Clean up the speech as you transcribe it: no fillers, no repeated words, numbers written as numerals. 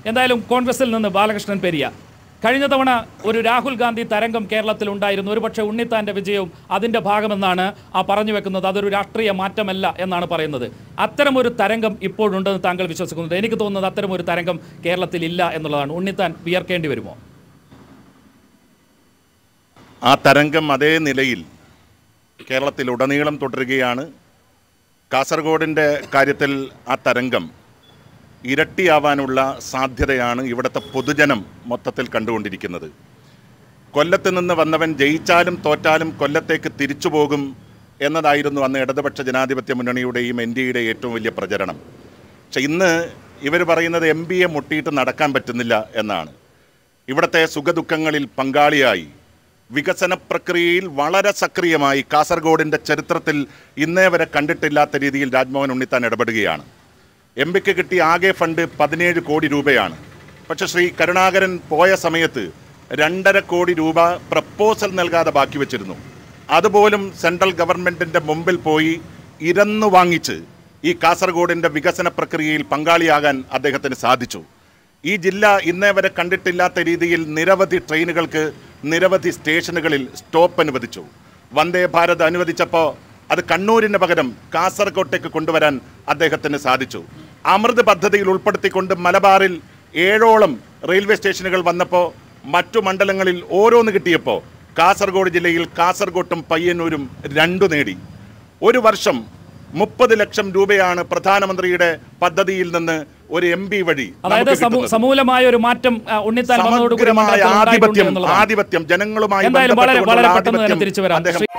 എന്തായാലും കോൺഗ്രസിൽ നിന്ന് ബാലകൃഷ്ണൻ പെരിയ, കഴിഞ്ഞ തവണ ഒരു രാഹുൽ ഗാന്ധി തരംഗം കേരളത്തിൽ ഉണ്ടായിരുന്നു. ഒരുപക്ഷെ ഉണ്ണിത്താൻ്റെ വിജയവും അതിൻ്റെ ഭാഗമെന്നാണ് പറഞ്ഞു വെക്കുന്നത്. അതൊരു രാഷ്ട്രീയ മാറ്റമല്ല എന്നാണ് പറയുന്നത്. അത്തരമൊരു തരംഗം ഇപ്പോഴുണ്ടെന്ന് താങ്കൾ വിശ്വസിക്കുന്നുണ്ട്? എനിക്ക് തോന്നുന്നത് അത്തരമൊരു തരംഗം കേരളത്തിൽ ഇല്ല എന്നുള്ളതാണ്. ഉണ്ണിത്താൻ വിയർക്കേണ്ടി വരുമോ? ആ തരംഗം അതേ നിലയിൽ കേരളത്തിൽ ഉടനീളം തുടരുകയാണ്. കാസർഗോഡിൻ്റെ കാര്യത്തിൽ ആ തരംഗം ഇരട്ടിയാവാനുള്ള സാധ്യതയാണ് ഇവിടുത്തെ പൊതുജനം മൊത്തത്തിൽ കണ്ടുകൊണ്ടിരിക്കുന്നത്. കൊല്ലത്ത് നിന്ന് വന്നവൻ ജയിച്ചാലും തോറ്റാലും കൊല്ലത്തേക്ക് തിരിച്ചു പോകും എന്നതായിരുന്നു അന്ന് ഇടതുപക്ഷ ജനാധിപത്യ മുന്നണിയുടെയും NDAയുടെ ഏറ്റവും വലിയ പ്രചരണം. പക്ഷെ ഇന്ന് ഇവർ പറയുന്നത് MPയെ മുട്ടിയിട്ട് നടക്കാൻ പറ്റുന്നില്ല എന്നാണ്. ഇവിടുത്തെ സുഖദുഃഖങ്ങളിൽ പങ്കാളിയായി വികസന പ്രക്രിയയിൽ വളരെ സക്രിയമായി കാസർഗോഡിൻ്റെ ചരിത്രത്തിൽ ഇന്നേ വരെ കണ്ടിട്ടില്ലാത്ത രീതിയിൽ രാജ്മോഹൻ ഉണ്ണിത്താൻ ഇടപെടുകയാണ്. MPക്ക് കിട്ടിയ ആകെ ഫണ്ട് 17 കോടി രൂപയാണ്. പക്ഷെ ശ്രീ കരുണാകരൻ പോയ സമയത്ത് 2.5 കോടി രൂപ പ്രപ്പോസൽ നൽകാതെ ബാക്കി വെച്ചിരുന്നു. അതുപോലും സെൻട്രൽ ഗവൺമെൻറ്റിൻ്റെ മുമ്പിൽ പോയി ഇരന്നു വാങ്ങിച്ച് ഈ കാസർഗോഡിൻ്റെ വികസന പ്രക്രിയയിൽ പങ്കാളിയാകാൻ അദ്ദേഹത്തിന് സാധിച്ചു. ഈ ജില്ല ഇന്നേ വരെ കണ്ടിട്ടില്ലാത്ത രീതിയിൽ നിരവധി ട്രെയിനുകൾക്ക് നിരവധി സ്റ്റേഷനുകളിൽ സ്റ്റോപ്പ് അനുവദിച്ചു. വന്ദേ ഭാരത് അനുവദിച്ചപ്പോൾ അത് കണ്ണൂരിന് പകരം കാസർഗോട്ടേക്ക് കൊണ്ടുവരാൻ അദ്ദേഹത്തിന് സാധിച്ചു. അമൃത് പദ്ധതിയിൽ ഉൾപ്പെടുത്തിക്കൊണ്ട് മലബാറിൽ 7ഓളം റെയിൽവേ സ്റ്റേഷനുകൾ വന്നപ്പോൾ മറ്റു മണ്ഡലങ്ങളിൽ ഓരോന്ന് കിട്ടിയപ്പോൾ കാസർഗോഡ് ജില്ലയിൽ കാസർഗോട്ടും പയ്യന്നൂരും 2 നേടി. ഒരു വർഷം 30 ലക്ഷം രൂപയാണ് പ്രധാനമന്ത്രിയുടെ പദ്ധതിയിൽ നിന്ന് ഒരു MP വഴി. അതായത് സമൂലമായ ഒരു മാറ്റം ആധിപത്യം ജനങ്ങളുമായി വളരെ പെട്ടെന്ന് തിരിച്ചു വരാം.